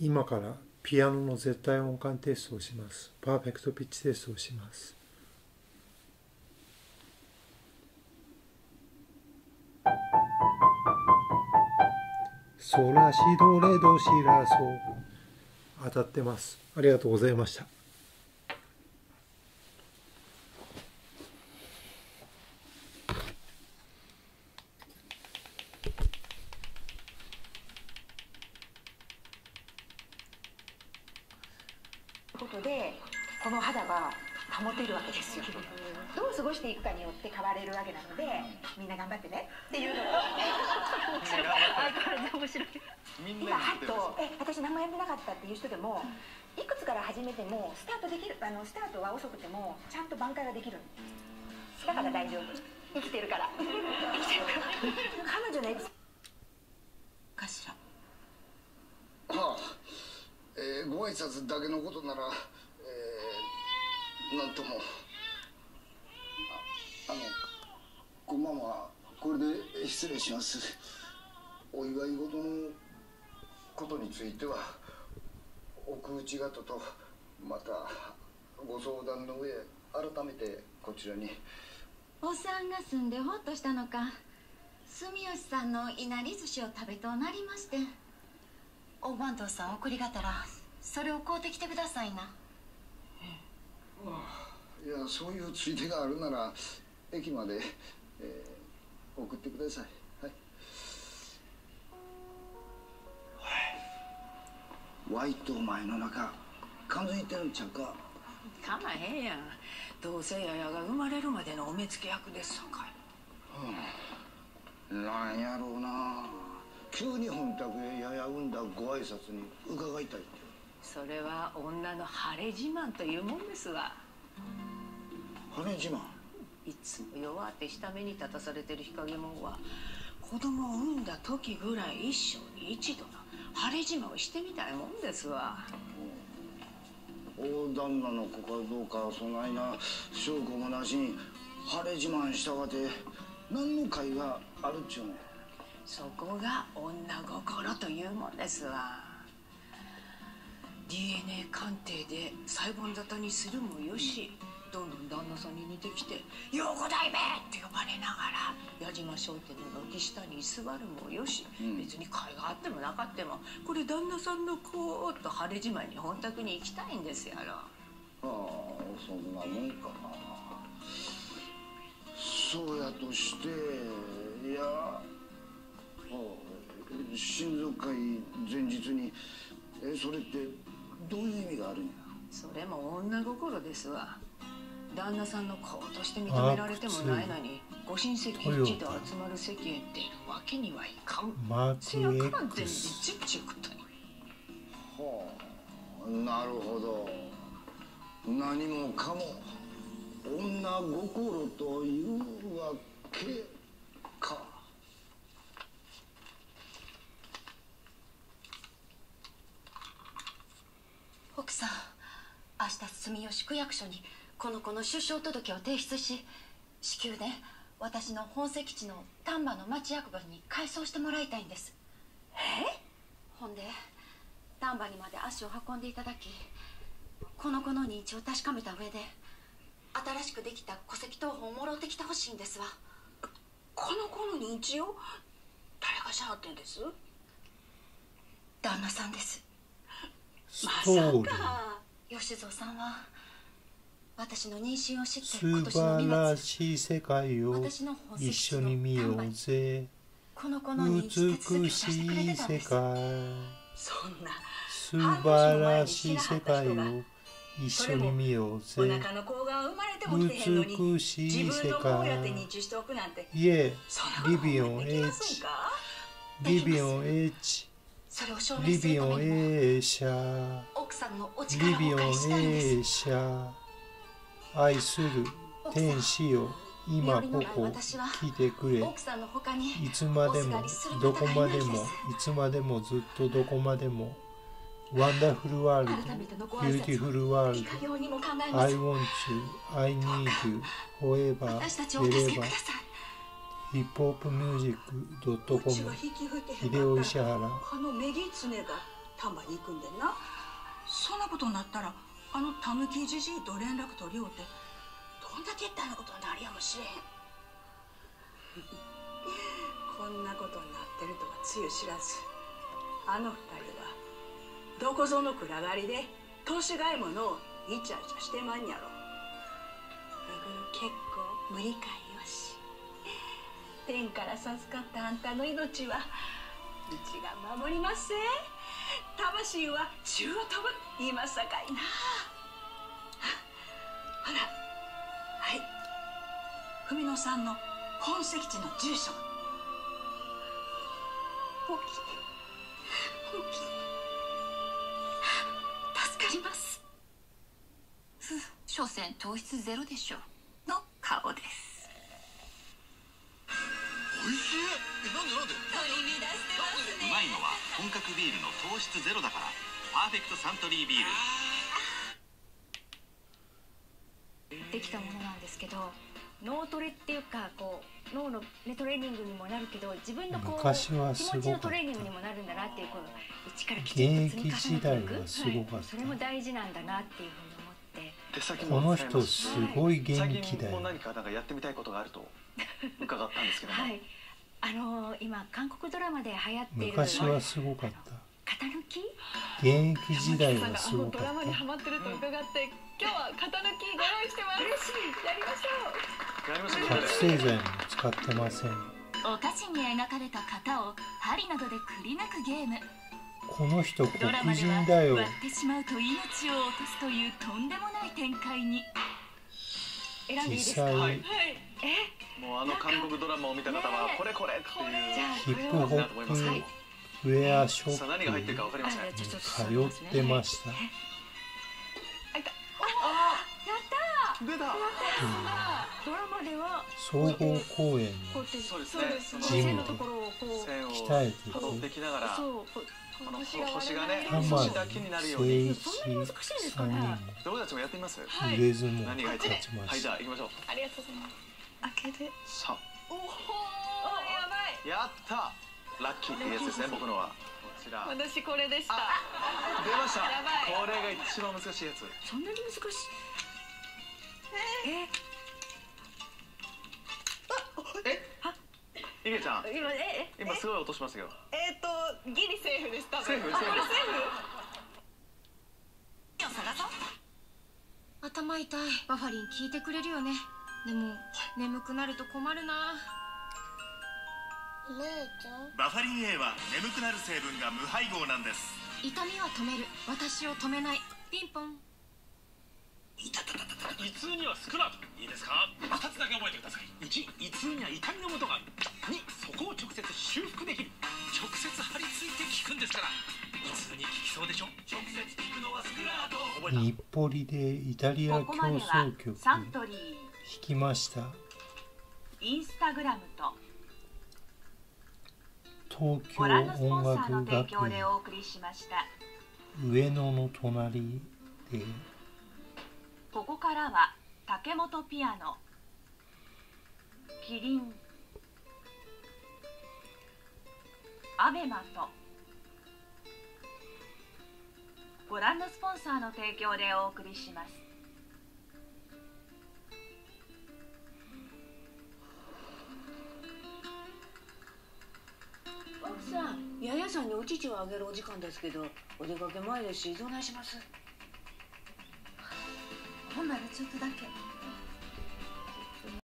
今からピアノの絶対音感テストをします。パーフェクトピッチテストをします。ソラシドレドシラソ。当たってます。ありがとうございました。 ことでこの肌が保てるわけですよ。どう過ごしていくかによって変われるわけなので、みんな頑張ってねっていうのと面白い。今ハッと私何もやってなかったっていう人でも、いくつから始めてもスタートできる、スタートは遅くてもちゃんと挽回ができる。だから大丈夫。生きてるから生きてるから彼女のエピソードかしら。 はあ、ご挨拶だけのことなら、なんとも。こんばんは。これで失礼します。お祝い事のことについては奥内方とまたご相談の上、改めてこちらに。 お産が済んでほっとしたのか、住吉さんのいなり寿司を食べとうなりまして、大番頭さん送りがたらそれを買うてきてくださいな。 いや、そういうついでがあるなら駅まで、送ってください。はい。ワイと前の中感づいてるんちゃうか。 かまへんやん。どうせややが生まれるまでのお目付け役ですさかい。 なんやろうな、急に本宅へやや産んだご挨拶に伺いたいって。 それは女の晴れ自慢というもんですわ。 晴れ自慢。 いつも弱って下目に立たされてる日陰もんは、子供を産んだ時ぐらい一生に一度の晴れ自慢をしてみたいもんですわ。 大旦那の子かどうかそないな証拠もなしに晴れ自慢したわて何の甲斐があるっちゅうねん。 そこが女心というもんですわ。 DNA 鑑定で細分沙汰にするもよし、どんどん旦那さんに似てきて「陽子大兵衛!」って呼ばれながら矢島商店の軒下に座るもよし、別に甲斐があってもなかってもこれ旦那さんの子と晴れ自慢に本宅に行きたいんですやろ。 ああ、そんなもんかな。そうやとしていや、親族会前日にそれってどういう意味があるんや。 それも女心ですわ。旦那さんの子として認められてもないのにご親戚一同集まる席へ出るわけにはいかん。せやから全然チクチクとに。 はあ、なるほど。何もかも女心というわけか。 奥さん、明日住吉区役所にこの子の出生届を提出し、至急で私の本籍地の丹波の町役場に改装してもらいたいんです。ほんで丹波にまで足を運んでいただき、この子の認知を確かめた上で新しくできた戸籍謄本をもろうてきてほしいんですわ。 この子の認知を誰がしはってんです？ 旦那さんです。 ストーリー。 吉蔵さんは私の妊娠を知って素晴らしい世界を一緒に見ようぜ。美しい世界。 そんな素晴らしい世界を一緒に見ようぜ。 お腹の子が生まれても来てへんのに美しい世界。 いえ、リビオン H。リビオン H。リビオン A 社。リビオン A 社。愛する天使よ、今ここ来てくれ。いつまでもどこまでもいつまでもずっとどこまでも。ワンダフルワールド、ビューティフルワールド。I want you, I need you, forever, ever。ヒップホップミュージック .com 秀夫石原。 丹波に行くんでんな。そんなことになったらあのたぬきじじいと連絡取りようてどんだけったなことになるやもしれへん。こんなことになってるとはつゆ知らず、あの二人はどこぞの暗がりで年がいものをイチャイチャしてまんやろ。結構無理かいよし。天から授かったあんたの命はうちが守りますぜ。魂は宙を飛ぶ今さかいな。ほら、はい、文野さんの本籍地の住所。おき助かります。所詮糖質ゼロでしょの顔です。 おいしい。なんで取り乱してますね。 うまいのは本格ビールの糖質ゼロだから。パーフェクトサントリービール。 できたものなんですけど、脳トレっていうかこう脳の、ね、トレーニングにもなるけど、自分のこう昔は気すごかった。 持ちのトレーニングにもなるんだなっていう、こう一からきちんと積み重ねていく、 現役時代はすごかった。 それも大事なんだなっていうふうに思って。 この人すごい元気だよ。 何かやってみたいことがあると伺ったんですけども。 はい、今韓国ドラマで流行っている昔はすごかった。 型抜き？ 現役時代はすごかった。 ドラマにハマってると伺って、今日は型抜きご用意してます。嬉しい。やりましょう。 覚醒剤も使ってません。 お菓子に描かれた型を針などでくり抜くゲーム。 この人黒ドラマで人はだよ。 割ってしまうと命を落とすというとんでもない展開に。 選んでいいですか？ 実際、 はい。 もう韓国ドラマを見た方はこれこれっていう。 ヒップホップウェアショッさあ何が入ってるかわかりません。 プに通ってました。 出た。 ドラマでは総合公園のそうですね。 ジムでところをこう線を鍛えてたどってきながら、 そうこの星がね、 浜星だけになるように。 誠一さんにも僕たちもやってみます。 入れずも何が入ってる？ 勝ちまはい、じゃした。 あ行きましょう。 ありがとうございます。開けて。 さあ、 おお、やばい。 やった。ラッキーってやつですね、僕のは。こちら。 私これでした。 出ました。 やばい。 これが一番難しいやつ。 そんなに難しい。 いげちゃん、 今すごい音しましたけど。 ギリセーフでした。 セーフ。 頭痛い。バファリン効いてくれるよね。でも眠くなると困るな。 バファリン A は眠くなる成分が無配合なんです。 痛みは止める、私を止めない。ピンポン。 胃痛にはスクラートいいですか。2つだけ覚えてください。1、胃痛には痛みのもとがある。2、そこを直接修復できる。直接貼り付いて効くんですから。胃痛に効きそうでしょ。直接効くのはスクラート。覚えた。 日暮里でイタリア競争曲サントリー弾きました。 インスタグラムと東京ご覧のスポ音ンサーの楽学提供で院お送りしました。 上野の隣でここからは竹本ピアノ、キリン、アベマとご覧のスポンサーの提供でお送りします。 奥さん、ややさんにお乳をあげるお時間ですけど、お出かけ前ですしどないします？ ほんならちょっとだけ。